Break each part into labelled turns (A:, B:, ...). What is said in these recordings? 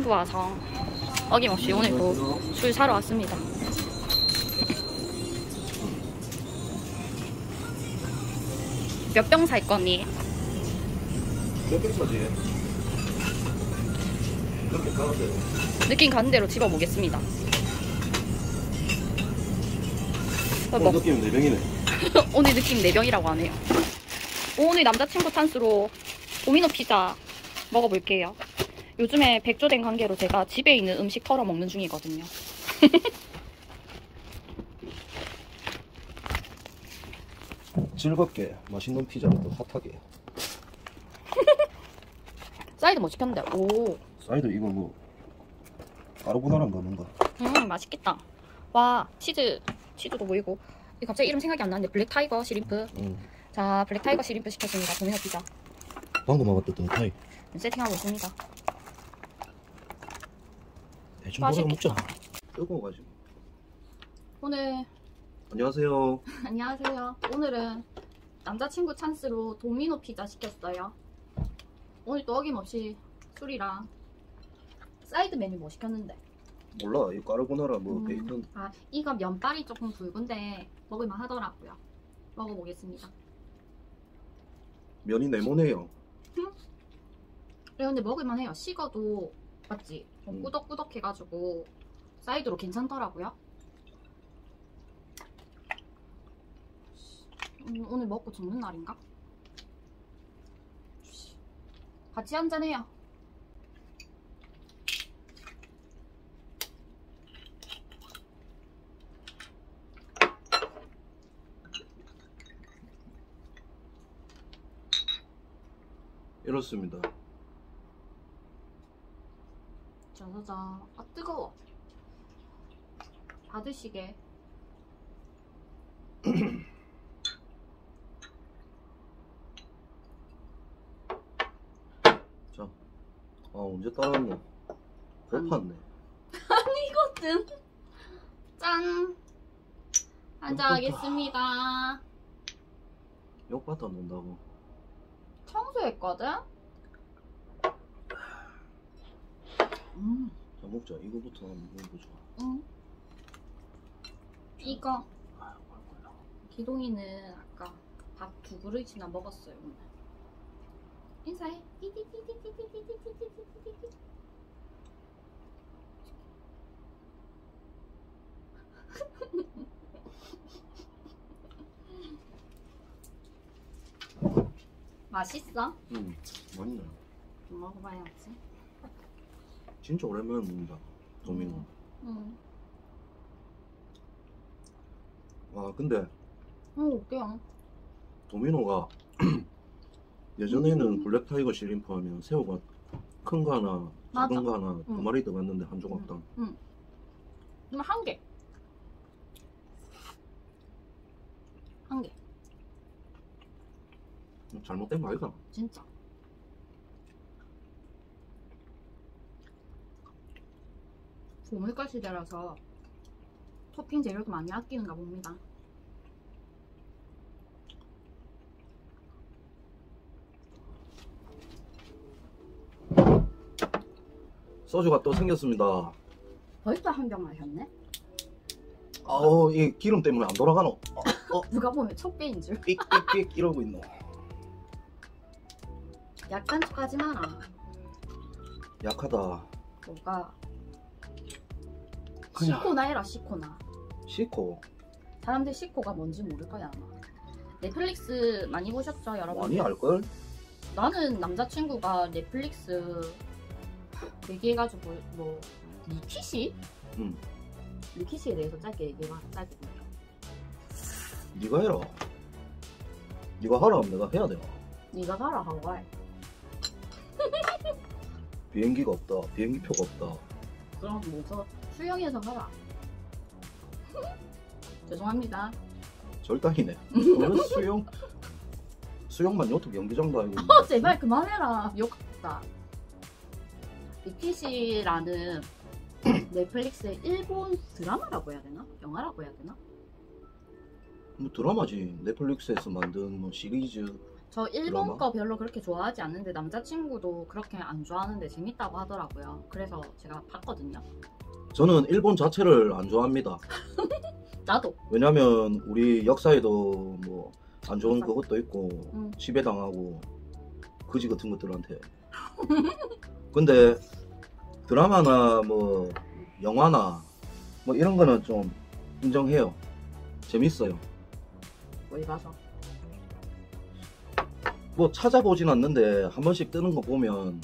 A: 와이프와 정 어김없이 오늘도 술 사러 왔습니다. 몇 병 살 거니?
B: 몇 병 사지? 그렇게 가는 대로.
A: 느낌 가는 대로 집어보겠습니다.
B: 오늘 느낌은 4병이네.
A: 오늘 느낌 4병이라고 하네요. 오늘 남자친구 찬스로 도미노 피자 먹어볼게요. 요즘에 백조된 관계로 제가 집에 있는 음식 털어 먹는 중이거든요.
B: 즐겁게 맛있는 피자를 또 핫하게.
A: 사이드 뭐 시켰는데? 오.
B: 사이드 이거 뭐 까르보나라인가 뭔가.
A: 맛있겠다. 와, 치즈도 보이고. 이거 갑자기 이름 생각이 안 나는데 블랙 타이거 시림프. 자, 블랙 타이거 시림프 시켰습니다. 도미노 피자.
B: 방금 먹었던 타이.
A: 세팅하고 있습니다.
B: 대충 먹어 먹자. 뜨거워가지고.
A: 오늘
B: 안녕하세요.
A: 안녕하세요. 오늘은 남자친구 찬스로 도미노 피자 시켰어요. 오늘 또 어김없이 술이랑 사이드 메뉴 뭐 시켰는데?
B: 몰라. 이 까르보나라 뭐 베이컨.
A: 아, 이거 면발이 조금 굵은데 먹을만 하더라고요. 먹어보겠습니다.
B: 면이 네모네요.
A: 근데 먹을만 해요. 식어도 맞지? 좀 꾸덕꾸덕 해가지고 사이드로 괜찮더라고요. 오늘 먹고 죽는 날인가? 같이 한잔해요.
B: 이렇습니다.
A: 짜자자. 아, 뜨거워. 받으시게.
B: 자, 언제 따랐노? 배팠네.
A: 아니거든. 짠. 한잔하겠습니다.
B: 욕 받아 놓는다고.
A: 청소했거든?
B: 자, 먹자. 이거부터 한번 먹어보자.
A: 이거 기동이는 아까 밥 2그릇이나 먹었어요. 오늘. 인사해. 맛있어?
B: 맛있네.
A: 좀 먹어봐야지.
B: 진짜 오랜만에 먹는다. 도미노. 와, 근데
A: 올게요.
B: 도미노가 예전에는 블랙 타이거 시림프 하면 새우가 큰 거 하나, 작은 거 하나 두 마리 들어갔는데 한 조각당.
A: 그럼 한 개. 한 개.
B: 잘못된 거 아이가?
A: 진짜. 고물가 시대라서 토핑 재료도 많이 아끼는가 봅니다.
B: 소주가 또 생겼습니다.
A: 벌써 한 병 마셨네?
B: 아우, 이 기름 때문에 안 돌아가노?
A: 누가 보면 척배인 줄.
B: 삑삑삑 이러고 있노.
A: 약간 척하지 마라.
B: 약하다.
A: 뭐가?
B: 그냥
A: 시코나 해라. 시코나.
B: 시코.
A: 사람들 시코가 뭔지 모를 거야 아마. 넷플릭스 많이 보셨죠 여러분?
B: 많이 알걸?
A: 나는 남자친구가 넷플릭스 얘기해가지고 뭐 리키시? 리키시에 대해서 짧게 얘기해봐. 짧게.
B: 네가 해라. 네가 하라 하면 내가 해야 되나?
A: 네가 가라 한 거야.
B: 비행기가 없다. 비행기표가 없다.
A: 그럼 뭐저 수영해서 가라. 죄송합니다.
B: 절단이네. 수영만 요트 경기장도 아니고.
A: 제발 그만해라. 욕했다. 리키시라는 넷플릭스의 일본 드라마라고 해야 되나? 영화라고 해야 되나?
B: 뭐 드라마지. 넷플릭스에서 만든 뭐 시리즈.
A: 저 일본
B: 드라마?
A: 거 별로 그렇게 좋아하지 않는데 남자친구도 그렇게 안 좋아하는데 재밌다고 하더라고요. 그래서 제가 봤거든요.
B: 저는 일본 자체를 안 좋아합니다.
A: 나도.
B: 왜냐면 우리 역사에도 뭐 안 좋은
A: 맞아.
B: 그것도 있고
A: 응.
B: 지배당하고 거지 같은 것들한테. 근데 드라마나 뭐 영화나 뭐 이런 거는 좀 인정해요. 재밌어요.
A: 어디 가서.
B: 뭐 찾아보진 않는데 한 번씩 뜨는 거 보면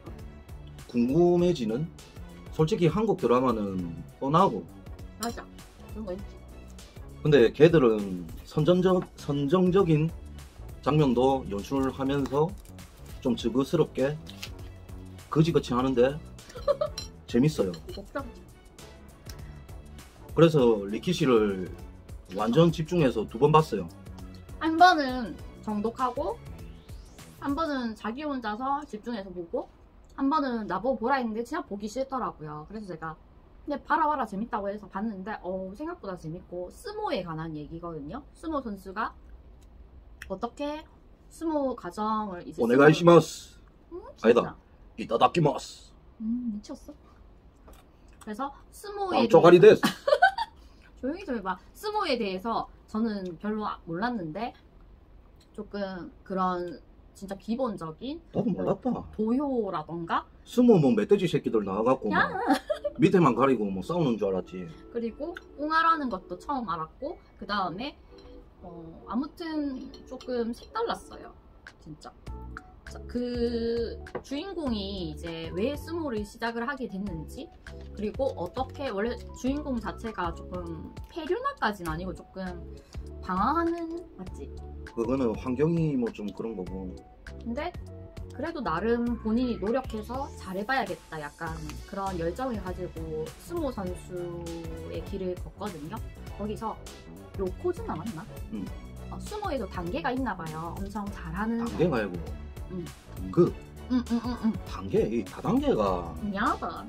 B: 궁금해지는. 솔직히 한국 드라마는 뻔하고,
A: 맞아. 그런 거 있지.
B: 근데 걔들은 선정적인 장면도 연출하면서 좀 즐거스럽게 거지같이 하는데 재밌어요.
A: 복잡.
B: 그래서 리키씨를 완전 집중해서 2번 봤어요.
A: 한 번은 정독하고 한 번은 자기 혼자서 집중해서 보고 한 번은 나보고 보라 했는데 진짜 보기 싫더라고요. 그래서 제가 근데 봐라 재밌다고 해서 봤는데 생각보다 재밌고 스모에 관한 얘기거든요. 스모 선수가 어떻게 스모 가정을 이제
B: 오네가이시마스.
A: 진짜.
B: 아니다. 이따다키마스.
A: 미쳤어. 그래서 스모에
B: 쪼가리 데스.
A: 조용히 좀 해봐. 스모에 대해서 저는 별로 몰랐는데 조금 그런 진짜 기본적인
B: 나도 몰랐다.
A: 도효라던가
B: 스모 뭐 멧돼지 새끼들 나와갖고
A: 야!
B: 막 밑에만 가리고 뭐 싸우는 줄 알았지.
A: 그리고 웅아라는 것도 처음 알았고 그 다음에 아무튼 조금 색달랐어요. 진짜. 그 주인공이 이제 왜 스모를 시작을 하게 됐는지 그리고 어떻게 원래 주인공 자체가 조금 폐륜아까지는 아니고 조금 방황하는 맞지?
B: 그거는 환경이 뭐 좀 그런 거고.
A: 근데 그래도 나름 본인이 노력해서 잘해봐야겠다 약간 그런 열정을 가지고 스모 선수의 길을 걷거든요. 거기서 요코즈나 맞나?
B: 응.
A: 스모에도 단계가 있나 봐요. 엄청 잘하는
B: 단계가 아니고
A: 응.
B: 그
A: 응.
B: 단계, 이 다단계가
A: 미안하다.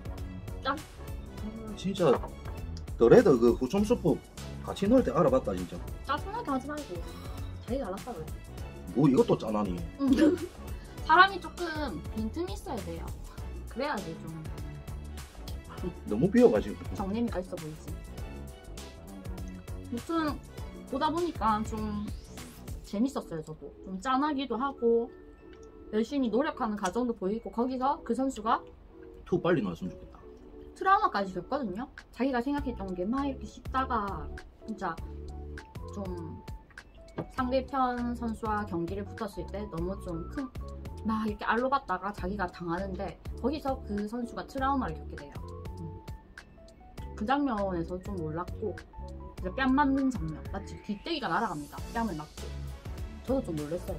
B: 진짜 너래도 그 후청수법 같이 넣을 때 알아봤다 진짜.
A: 짜증나게 하지 말고 자기가 알았다 그래.
B: 뭐 이것도 짠하니.
A: 사람이 조금 빈틈이 있어야 돼요. 그래야지 좀
B: 너무 비어가지고.
A: 정내미가 있어 보이지. 무튼 보다 보니까 좀 재밌었어요. 저도 좀 짠하기도 하고 열심히 노력하는 과정도 보이고 거기서 그 선수가
B: 투 빨리 나왔으면 좋겠다.
A: 트라우마까지 겪거든요. 자기가 생각했던 게 막 이렇게 쉽다가 진짜 좀 상대편 선수와 경기를 붙었을 때 너무 좀 큰 막 이렇게 알로 받다가 자기가 당하는데 거기서 그 선수가 트라우마를 겪게 돼요. 그 장면에서 좀 놀랐고 이제 뺨 맞는 장면 마치 귀때기가 날아갑니다. 뺨을 맞고 저도 좀 놀랐어요.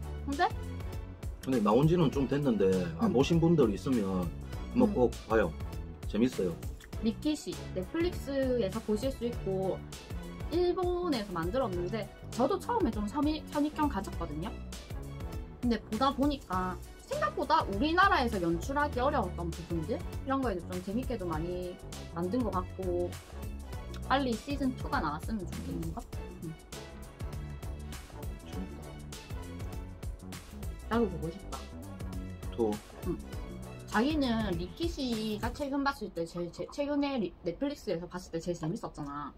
B: 근데 나온 지는 좀 됐는데 안 보신 분들 있으면 한번 꼭 봐요. 재밌어요.
A: 리키시 넷플릭스에서 보실 수 있고 일본에서 만들었는데 저도 처음에 좀 선입견 가졌거든요. 근데 보다 보니까 생각보다 우리나라에서 연출하기 어려웠던 부분들 이런 거에도 좀 재밌게도 많이 만든 것 같고 빨리 시즌2가 나왔으면 좋겠는 것? 나도 보고 싶다.
B: 투.
A: 자기는 리키시가 최근 봤을 때 최근에 넷플릭스에서 봤을 때 제일 재밌었잖아.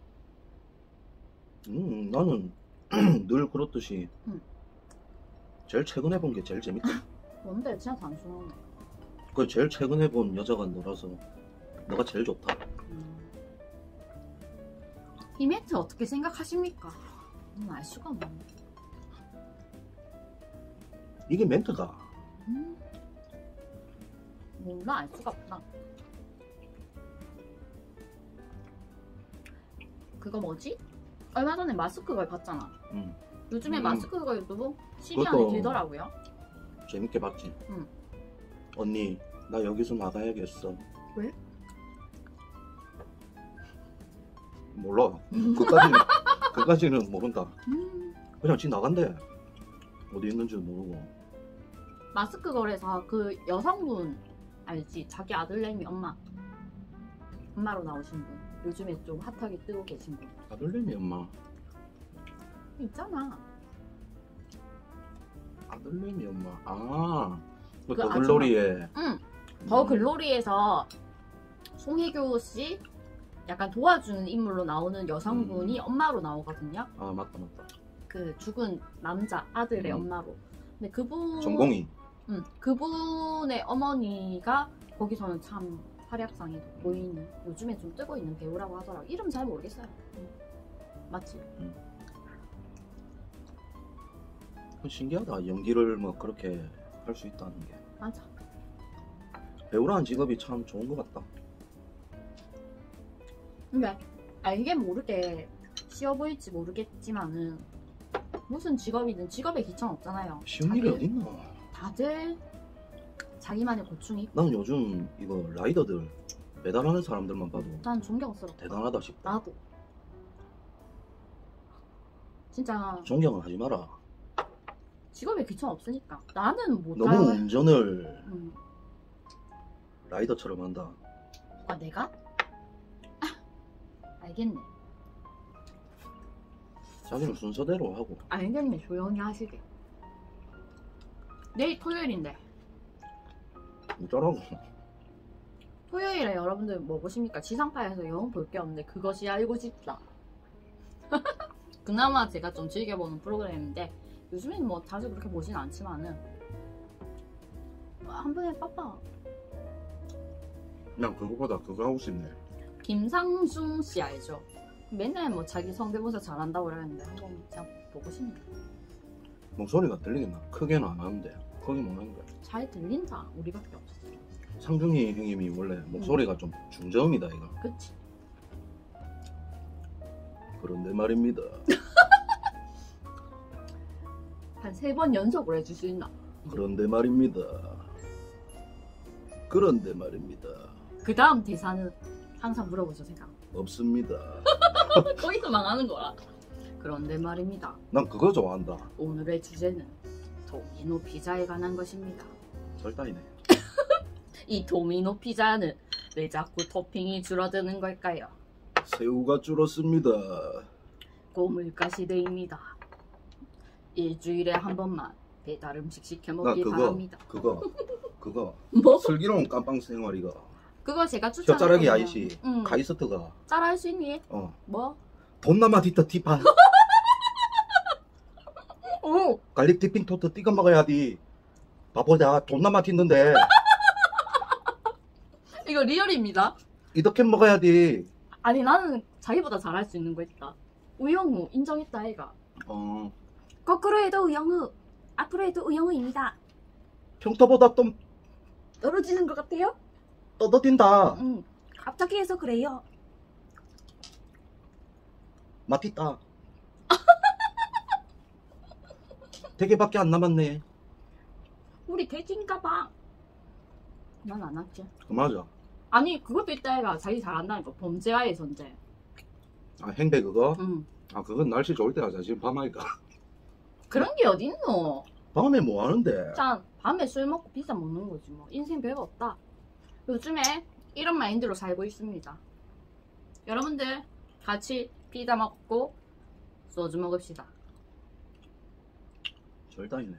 B: 나는 늘 그렇듯이 제일 최근에 본 게 제일 재밌다.
A: 뭔데 진짜 단순하네.
B: 그 제일 최근에 본 여자가 너라서 너가 제일 좋다.
A: 이 멘트 어떻게 생각하십니까? 알 수가 없네.
B: 이게 멘트가.
A: 몰라 알 수가 없다. 그거 뭐지? 얼마 전에 마스크 걸 봤잖아. 요즘에 마스크 걸도 10위 안에
B: 그것도
A: 들더라고요.
B: 재밌게 봤지.
A: 응.
B: 언니 나 여기서 나가야겠어.
A: 왜?
B: 몰라. 그까지는 모른다. 그냥 지 나간대. 어디 있는지도 모르고.
A: 마스크 걸에서 그 여성분 알지? 자기 아들내미 엄마로 나오신 분. 요즘에 좀 핫하게 뜨고 계신 분.
B: 아들내미 엄마.
A: 있잖아.
B: 아들내미 엄마. 아, 그
A: 그
B: 더글로리에.
A: 응. 더 글로리에서 송혜교 씨 약간 도와주는 인물로 나오는 여성분이 엄마로 나오거든요.
B: 아 맞다 맞다.
A: 그 죽은 남자 아들의 엄마로. 근데 그분
B: 전공이.
A: 그분의 어머니가 거기서는 참 활약상이 돋보이는 요즘에 좀 뜨고 있는 배우라고 하더라고. 이름 잘 모르겠어요. 맞지?
B: 신기하다. 연기를 뭐 그렇게 할 수 있다는 게.
A: 맞아.
B: 배우라는 직업이 참 좋은 것 같다.
A: 근데 알게 모르게 쉬워 보일지 모르겠지만은 무슨 직업이든 직업에 기천 없잖아요.
B: 쉬운 일이 어딨나.
A: 다들 자기만의 고충이 있고.
B: 나는 요즘 이거 라이더들 배달하는 사람들만 봐도
A: 난 존경스럽다.
B: 대단하다 싶다.
A: 나도 진짜
B: 존경은 하지 마라.
A: 직업에 귀천 없으니까 나는 못
B: 너무
A: 따라와.
B: 운전을 라이더처럼 한다.
A: 아 내가? 알겠네.
B: 자기는 순서대로 하고.
A: 알겠네. 조용히 하시게. 내일 토요일인데
B: 어쩌라고.
A: 토요일에 여러분들 뭐 보십니까? 지상파에서 영 볼 게 없는데 그것이 알고 싶다. 그나마 제가 좀 즐겨보는 프로그램인데 요즘엔 뭐 자주 그렇게 보진 않지만은 한 번에 빠빠.
B: 난 그거보다 그거 하고 싶네.
A: 김상중 씨 알죠? 맨날 뭐 자기 성대모사 잘한다고 그러는데 한번 제가 보고 싶네요.
B: 목소리가 들리겠나? 크게는 안 하는데 거기 못 하는 거야.
A: 잘 들린다. 우리밖에 없어.
B: 상중이 형님이 원래 목소리가 좀 중저음이다 이거.
A: 그치?
B: 그런데 말입니다.
A: 한 3번 연속으로 해줄 수 있나?
B: 그런데 말입니다. 그런데 말입니다.
A: 그 다음 대사는 항상 물어보죠 제가.
B: 없습니다.
A: 거기서 망하는 거라. 그런데 말입니다.
B: 난 그거 좋아한다.
A: 오늘의 주제는 도미노 피자에 관한 것입니다.
B: 절단이네.
A: 이 도미노 피자는 왜 자꾸 토핑이 줄어드는 걸까요?
B: 새우가 줄었습니다.
A: 고물가 시대입니다. 일주일에 한 번만 배달 음식 시켜
B: 나
A: 먹길
B: 그거
A: 바랍니다.
B: 그거
A: 뭐?
B: 슬기로운 깜빵 생활이가
A: 그거 제가 추천했거든요.
B: 혀자락이 아이씨
A: 응.
B: 카이스트가
A: 따라할 수 있니?
B: 어
A: 뭐?
B: 돈나마 디터 티파
A: 오!
B: 갈릭 디핑 토트 띠가 먹어야지. 바보야 돈나마 튀는데
A: 이거 리얼입니다.
B: 이렇게 먹어야지.
A: 아니 나는 자기보다 잘할 수 있는 거 있다. 우영우 인정했다 아이가.
B: 어
A: 거꾸로 해도 우영우, 앞으로 해도 우영우입니다.
B: 평소보다 좀
A: 떨어지는 것 같아요?
B: 떠더딘다.
A: 응. 갑자기 해서 그래요.
B: 맛있다. 되게밖에 안 남았네.
A: 우리 돼지인가 봐. 난 안 할게.
B: 맞아.
A: 아니 그것도 있다 애가 자기 잘한다니까. 범죄와의 전쟁.
B: 아 행배 그거?
A: 응.
B: 아 그건 날씨 좋을 때 하자. 지금 밤하니까.
A: 그런 게 어딨노.
B: 밤에 뭐 하는데?
A: 짠. 밤에 술 먹고 피자 먹는 거지 뭐. 인생 별거 없다. 요즘에 이런 마인드로 살고 있습니다. 여러분들 같이 피자 먹고 소주 먹읍시다.
B: 절단이네.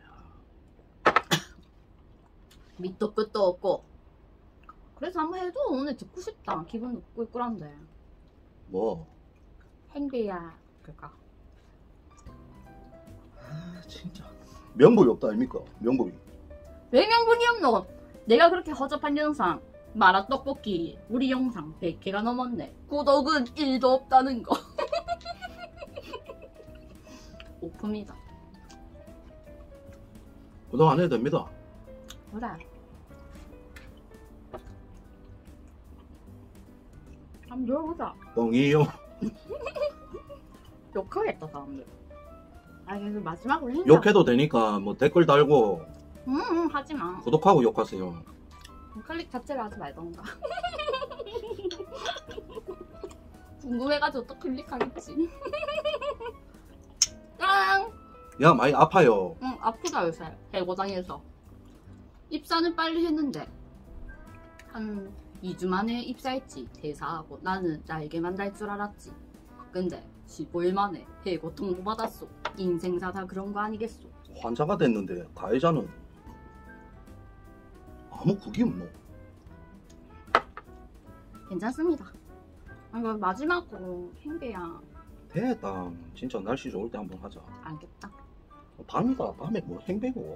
A: 밑도 끝도 없고. 그래서 한번 해도 오늘 듣고 싶다. 기분도 꿀꿀한데.
B: 뭐?
A: 행배야. 그럴까?
B: 아 진짜 명분이 없다 아닙니까? 명분이.
A: 왜 명분이 없노? 내가 그렇게 허접한 영상 마라떡볶이 우리 영상 100개가 넘었네. 구독은 1도 없다는 거. 오품이다.
B: 구독 안 해도 됩니다.
A: 그래. 한번 들어보자.
B: 뻥이요.
A: 욕하겠다 사람들. 아 그래서 마지막으로 행사.
B: 욕해도 되니까 뭐 댓글 달고
A: 하지마.
B: 구독하고 욕하세요.
A: 클릭 자체를 하지 말던가. 궁금해가지고 또 클릭하겠지. 짱!
B: 야 많이 아파요.
A: 응, 아프다 요새 해고당해서. 입사는 빨리 했는데 한 2주 만에 입사했지. 퇴사하고 나는 날개만 달 줄 알았지. 근데 15일 만에 해고 통보 받았어. 인생사 다 그런 거 아니겠소.
B: 환자가 됐는데 가해자는 아무 그게 없노.
A: 괜찮습니다. 이거 마지막으로 행배야.
B: 됐다. 진짜 날씨 좋을 때 한번 하자.
A: 알겠다.
B: 밤이다. 밤에 뭐 행배고.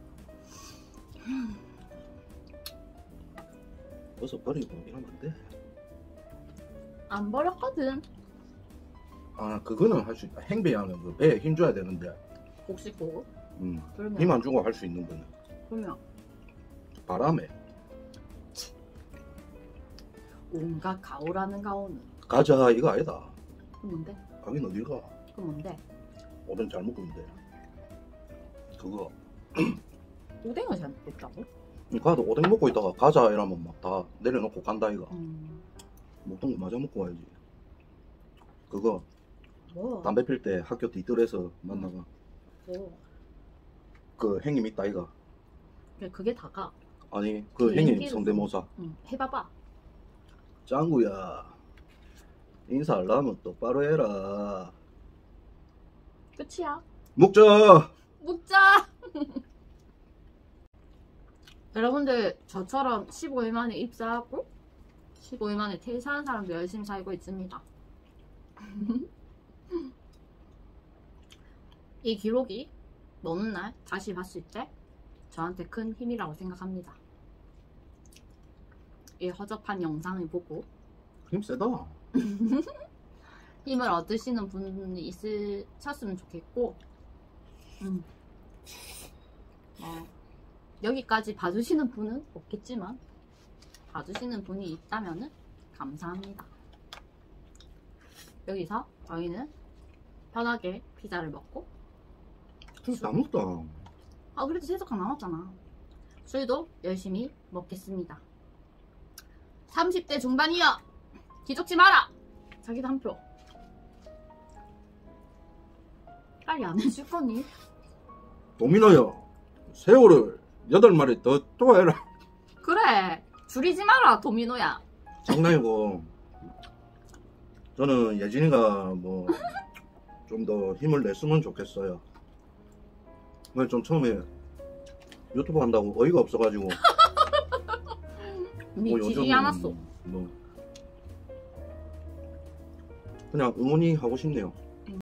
B: 벌써 버리고 이러면 안 돼.
A: 안 버렸거든.
B: 아 그거는 할 수 있다. 행배하는 그 배에 힘 줘야 되는데.
A: 혹시 고
B: 힘
A: 그러면
B: 안 주고 할 수 있는 거는
A: 그러면
B: 바람에.
A: 온갖 가오라는 가오는
B: 가자 이거 아니다.
A: 그 뭔데?
B: 가긴 어딜 가.
A: 그 뭔데?
B: 오뎅 잘 먹고 있는데. 그거.
A: 오뎅을 잘못했다고?
B: 가도 오뎅 먹고 있다가 가자 이러면 막 다 내려놓고 간다 이거. 먹던 거 맞아 먹고 가야지. 그거
A: 뭐?
B: 담배 필 때 학교 뒤뜰에서 만나가
A: 뭐?
B: 그 행님 있다 이가.
A: 그게 다가.
B: 아니 그
A: 비행기를-
B: 행님 성대모사.
A: 해봐봐.
B: 짱구야 인사하려면 똑바로 해라.
A: 끝이야.
B: 먹자.
A: 먹자. 여러분들 저처럼 15일 만에 입사하고 15일 만에 퇴사한 사람도 열심히 살고 있습니다. 이 기록이 먼 날 다시 봤을 때 저한테 큰 힘이라고 생각합니다. 이 허접한 영상을 보고
B: 힘 세다.
A: 힘을 얻으시는 분이 있으셨으면 좋겠고 여기까지 봐주시는 분은 없겠지만 봐주시는 분이 있다면 감사합니다. 여기서 저희는 편하게 피자를 먹고
B: 다 먹다.
A: 그래도 3젓갈 남았잖아. 술도 열심히 먹겠습니다. 30대 중반이여 기죽지 마라. 자기도 한 표. 빨리 안 해줄 거니?
B: 도미노야 새우를 8마리 더 또해라.
A: 그래 줄이지 마라 도미노야.
B: 장난이고 저는 예진이가 뭐 좀 더 힘을 냈으면 좋겠어요. 좀 처음에 유튜브 한다고 어이가 없어가지고
A: 미치지 않았어.
B: 뭐 그냥 응원이 하고 싶네요.